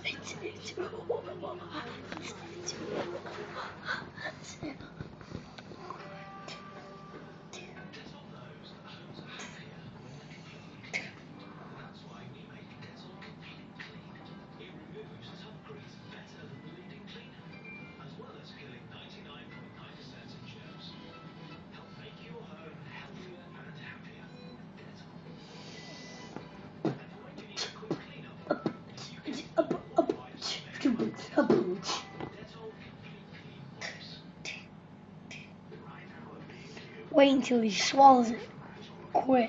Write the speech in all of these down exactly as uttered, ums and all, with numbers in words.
Wait until he swallows it quick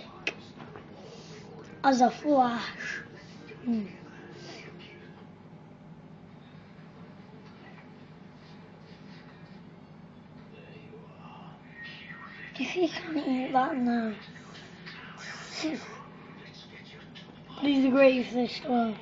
as a flash. Mm. If he can't eat that now, but he's a great fish as well.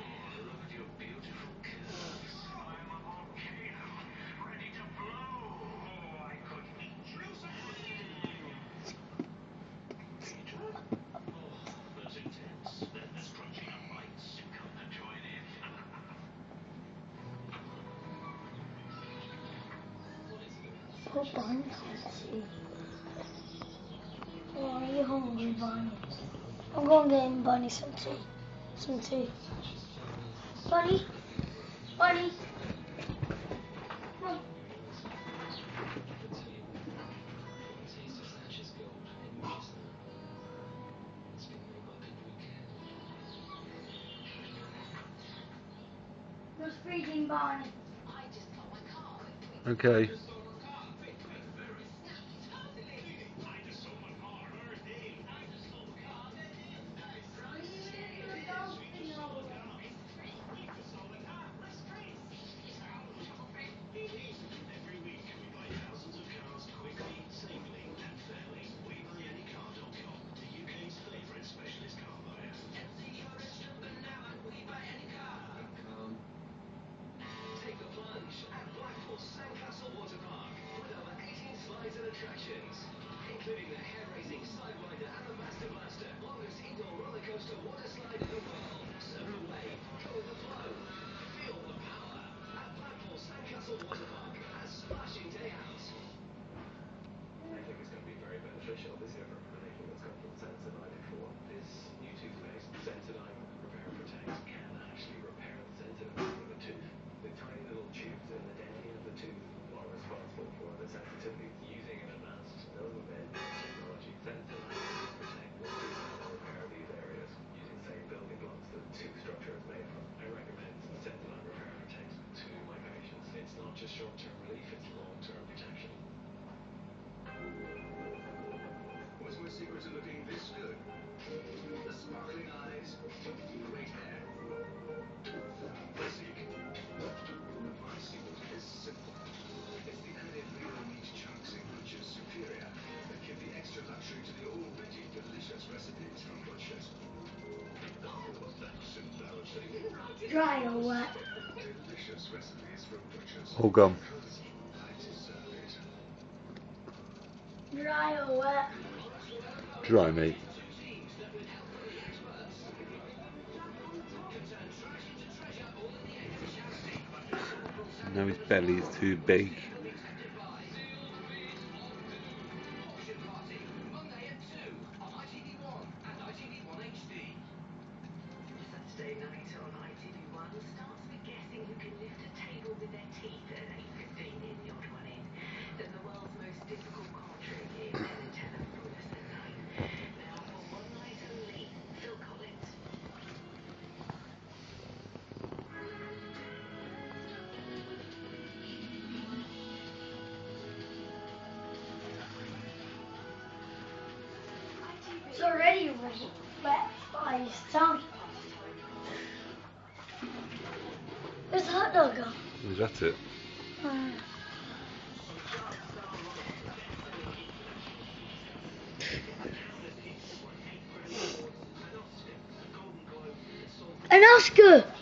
Put Barney on tea. Oh, are you hungry, Barney? I'm going to get him, Barney, some tea. Some tea. Barney? Barney? Come on. Who's feeding Barney? Okay. Including the hair-raising side rider and the Master Blaster, longest indoor roller coaster water slide in the world. Surf the wave, go with the flow, feel the power at Blackpool Sandcastle Water Park at Splashing Day Out. I think it's going to be very beneficial this year for making that's come from Sensodyne for one. This new toothpaste, Sensodyne Repair and Protect, can actually repair the sensitive of the tooth. The tiny little tubes in the dentin of the tooth are responsible for the sensitivity. Using an advanced no-bend technology, Sensodyne Protect will treat and repair these areas using the same building blocks that tooth structure is made from. I recommend Sensodyne Repair and Protect to my patients. It's not just short-term relief, it's long-term protection. What's my secret to looking this good? The sparkling eyes, great hair. Physique. My secret is simple. It's the added real meat chunks in Butcher's Superior that give the extra luxury to the already delicious recipes from Butcher's. Oh, that's embarrassing. Dry or wet? Delicious recipes from Butcher's. All gone. I deserve it. Dry or wet? Dry, mate. Now his belly is too big. Saturday night on I T V one starts with guessing who can lift a table with their teeth at eight fifteen in the odd one in. Then the world's most difficult card trick in ten and ten at bonus at nine. Now for one night only, Phil Collins. It's already wet by his tongue. Where's the hot dog gone? Is that it? Uh, An Oscar!